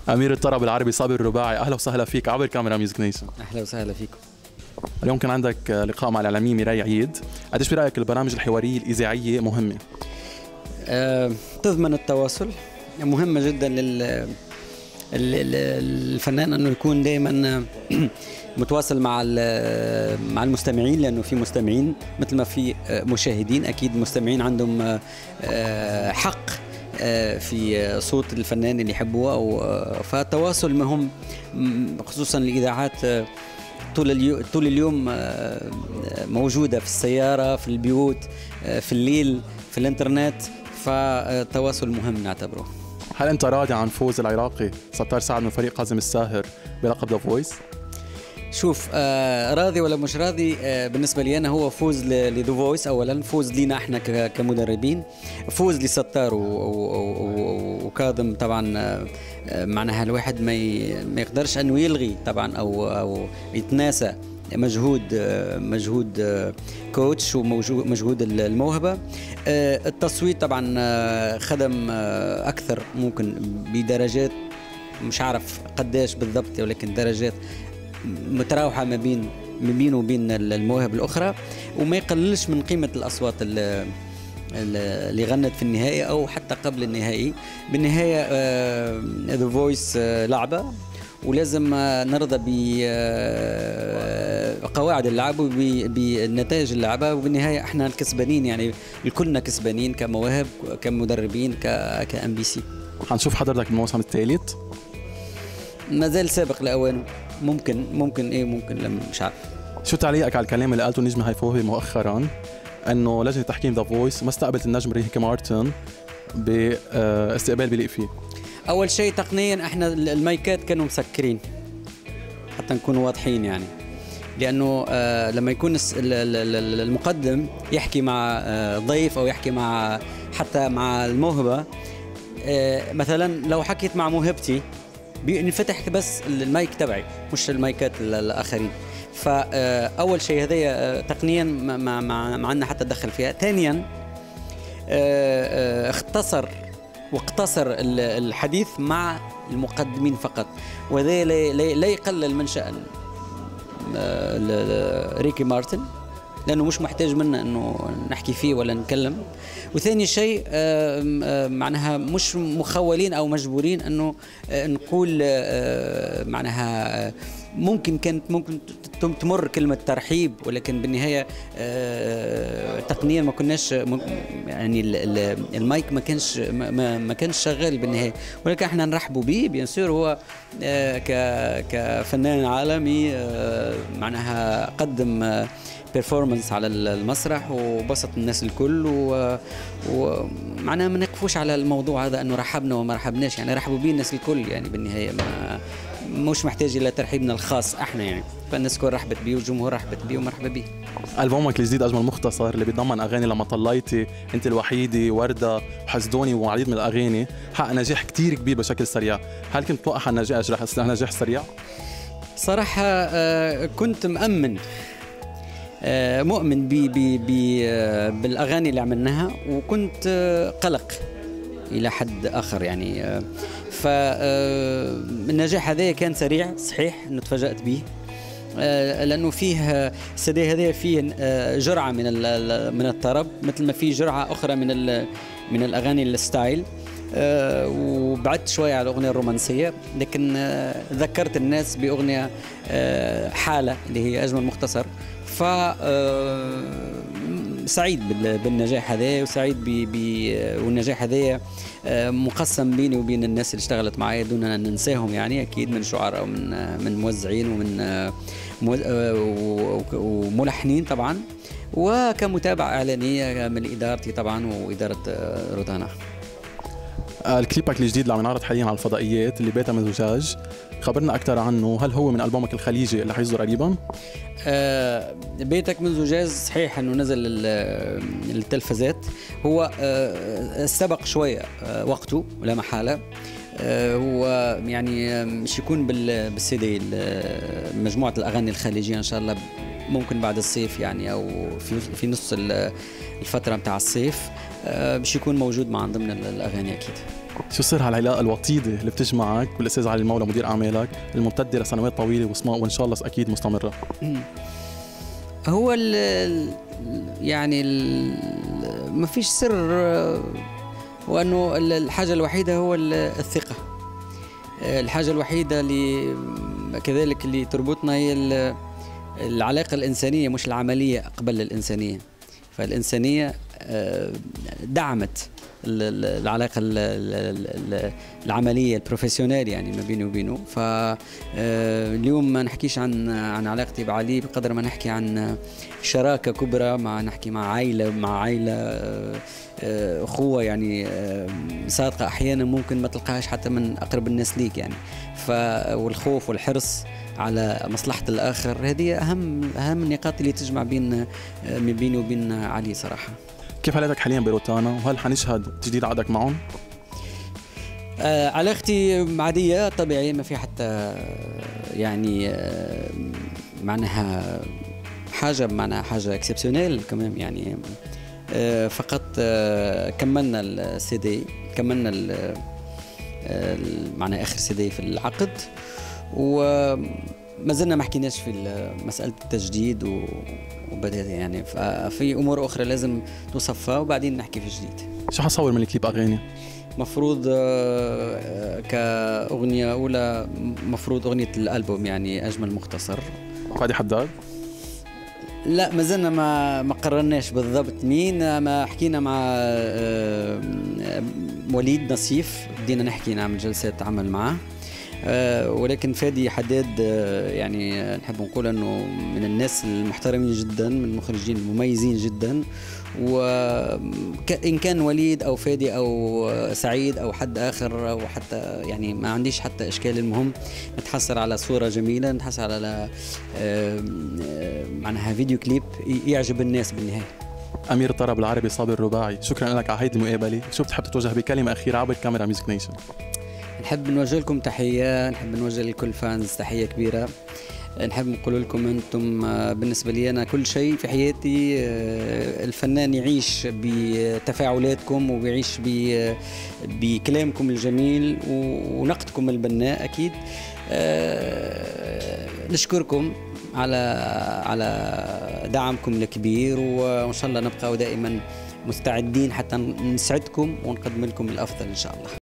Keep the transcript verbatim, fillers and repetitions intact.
أمير الطرب العربي صابر الرباعي، أهلا وسهلا فيك عبر كاميرا ميوزك نيشن. أهلا وسهلا فيكم. اليوم كان عندك لقاء مع الإعلامية ميراي عيد، قديش برأيك البرامج الحوارية الإذاعية مهمة؟ أه تضمن التواصل، مهمة جدا لل الفنان انه يكون دائما متواصل مع مع المستمعين، لانه في مستمعين مثل ما في مشاهدين، اكيد مستمعين عندهم حق في صوت الفنان اللي يحبوه، او فالتواصل مهم، خصوصا الاذاعات طول اليوم طول اليوم موجوده في السياره، في البيوت، في الليل، في الانترنت، فالتواصل مهم نعتبره. هل أنت راضي عن فوز العراقي ستار سعد من فريق كاظم الساهر بلقب ذا فويس؟ شوف، آه راضي ولا مش راضي، آه بالنسبة لي أنا هو فوز لذا فويس، أولا فوز لينا احنا كمدربين، فوز لستار وكاظم طبعا. آه معناها الواحد ما ما يقدرش أنه يلغي طبعا أو أو يتناسى مجهود مجهود كوتش ومجهود الموهبة. التصويت طبعا خدم أكثر، ممكن بدرجات مش عارف قداش بالضبط، ولكن درجات متراوحة ما بين ما بينه وبين المواهب الأخرى، وما يقللش من قيمة الأصوات اللي غنت في النهائي أو حتى قبل النهائي. بالنهاية ذا فويس لعبة، ولازم نرضى بقواعد اللعب وبنتائج اللعبة، وبالنهاية احنا الكسبانين، يعني الكلنا كسبانين كمواهب كمدربين كأم بي سي. حنشوف حضرتك بالموسم الثالث؟ ما زال سابق لأوانه، ممكن ممكن ايه ممكن لما مش عارف. شو تعليقك على الكلام اللي قالته النجم هيفوهي مؤخرا انه لجنة تحكيم ذا فويس ما استقبلت النجم ريكي مارتن باستقبال بيليق فيه؟ أول شيء تقنيا احنا المايكات كانوا مسكرين حتى نكون واضحين، يعني لأنه آه لما يكون المقدم يحكي مع آه ضيف أو يحكي مع حتى مع الموهبة، آه مثلا لو حكيت مع موهبتي بينفتح بس المايك تبعي مش المايكات الآخرين، فأول شيء هذا تقنيا ما, ما, ما عندنا حتى تدخل فيها. ثانيا آه اختصر واقتصر الحديث مع المقدمين فقط، وهذا لا يقلل من شأن ريكي مارتن، لأنه مش محتاج منا أنه نحكي فيه ولا نتكلم. وثاني شيء معناها مش مخولين أو مجبورين أنه نقول، معناها ممكن كانت ممكن تمر كلمة ترحيب، ولكن بالنهاية تقنيا ما كناش، يعني المايك ما كانش ما, ما كانش شغال بالنهاية، ولكن احنا نرحبوا به بيان سور. هو كفنان عالمي معناها قدم بيرفورمانس على المسرح وبسط الناس الكل، ومعناها ما نقفوش على الموضوع هذا انه رحبنا وما رحبناش، يعني رحبوا به الناس الكل، يعني بالنهاية ما مش محتاج الى ترحيبنا الخاص احنا، يعني فالناس كل رحبت بيه والجمهور رحبت بيه ومرحبا بيه. ألبومك الجديد أجمل مختصر اللي بيتضمن أغاني لما طليتي، أنت الوحيدة، وردة، وحسدوني، وعديد من الأغاني، حقق نجاح كتير كبير بشكل سريع. هل كنت متوقع النجاح رح نجاح سريع؟ صراحة آه كنت مأمن آه مؤمن بي بي بي آه بالأغاني اللي عملناها، وكنت آه قلق إلى حد آخر، يعني آه فالنجاح هذا كان سريع صحيح، انه تفاجأت به لانه فيه السدي هذا فيه جرعه من من الطرب، مثل ما فيه جرعه اخرى من من الاغاني الستايل، وبعدت شويه على الاغنيه الرومانسيه، لكن ذكرت الناس باغنيه حاله اللي هي اجمل مختصر. ف سعيد بالنجاح هذا، وسعيد والنجاح هذا مقسم بيني وبين الناس اللي اشتغلت معي دون ان ننساهم، يعني اكيد من شعراء ومن من موزعين ومن وملحنين طبعا، وكمتابعه اعلانيه من ادارتي طبعا واداره روتانا. الكليبك الجديد اللي عم ينعرض حاليا على الفضائيات اللي بيتها من زجاج، خبرنا اكثر عنه، هل هو من البومك الخليجي اللي حيصدر قريبا؟ آه بيتك من زجاج صحيح انه نزل التلفزات، هو آه سبق شويه آه وقته لا محاله. آه هو يعني مش يكون بالسي دي مجموعه الاغاني الخليجيه ان شاء الله ممكن بعد الصيف يعني او في في نص الفتره بتاع الصيف باش يكون موجود مع ضمن الاغاني اكيد. شو سر هالعلاقه الوطيده اللي بتجمعك والاستاذ علي المولى مدير اعمالك الممتده لسنوات طويله وان شاء الله اكيد مستمره؟ هو ال يعني ال ما فيش سر، وانه الحاجه الوحيده هو الثقه. الحاجه الوحيده اللي كذلك اللي تربطنا هي العلاقه الانسانيه، مش العمليه قبل الانسانيه. فالانسانيه دعمت العلاقه العمليه البروفيسيونيل يعني ما بيني وبينه. فاليوم ما نحكيش عن عن علاقتي بعلي بقدر ما نحكي عن شراكه كبرى، مع نحكي مع عائله مع عائله اخوه يعني صادقه، احيانا ممكن ما تلقاهاش حتى من اقرب الناس ليك يعني. ف والخوف والحرص على مصلحه الاخر هذه اهم اهم النقاط اللي تجمع بين بيني وبين علي صراحه. كيف حالتك حاليا بروتانا، وهل حنشهد تجديد عقدك معهم؟ آه علاقتي عادية طبيعية، ما في حتى يعني آه معناها حاجة معناها حاجة اكسبسيونيل كمان يعني. آه فقط آه كملنا السي دي، كملنا آه معناها آخر سي دي في العقد، وما زلنا ما حكيناش في مسألة التجديد وبدأت يعني في أمور أخرى لازم نصفها وبعدين نحكي في جديد. شو حصور من الكليب أغاني؟ مفروض كأغنية أولى مفروض أغنية الألبوم يعني أجمل مختصر. فادي حداد؟ لا ما زلنا ما ما قررناش بالضبط مين، ما حكينا مع وليد نصيف، بدينا نحكي نعمل جلسات عمل معه. أه ولكن فادي حداد أه يعني نحب نقول انه من الناس المحترمين جدا، من المخرجين المميزين جدا، وان كان وليد او فادي او سعيد او حد اخر او حتى يعني ما عنديش حتى اشكال. المهم نتحصل على صوره جميله، نتحصل على أه معناها فيديو كليب يعجب الناس بالنهايه. امير الطرب العربي صابر الرباعي، شكرا لك على هيدي المقابله. شو بتحب تتوجه بكلمه اخيره عبر كاميرا ميوزك نيشن؟ نحب نوجه لكم تحية، نحب نوجه لكل فانز تحية كبيرة. نحب نقول لكم أنتم بالنسبة لي أنا كل شيء في حياتي. الفنان يعيش بتفاعلاتكم وبيعيش بكلامكم الجميل ونقدكم البناء أكيد. نشكركم على على دعمكم الكبير، وإن شاء الله نبقى دائما مستعدين حتى نسعدكم ونقدم لكم الأفضل إن شاء الله.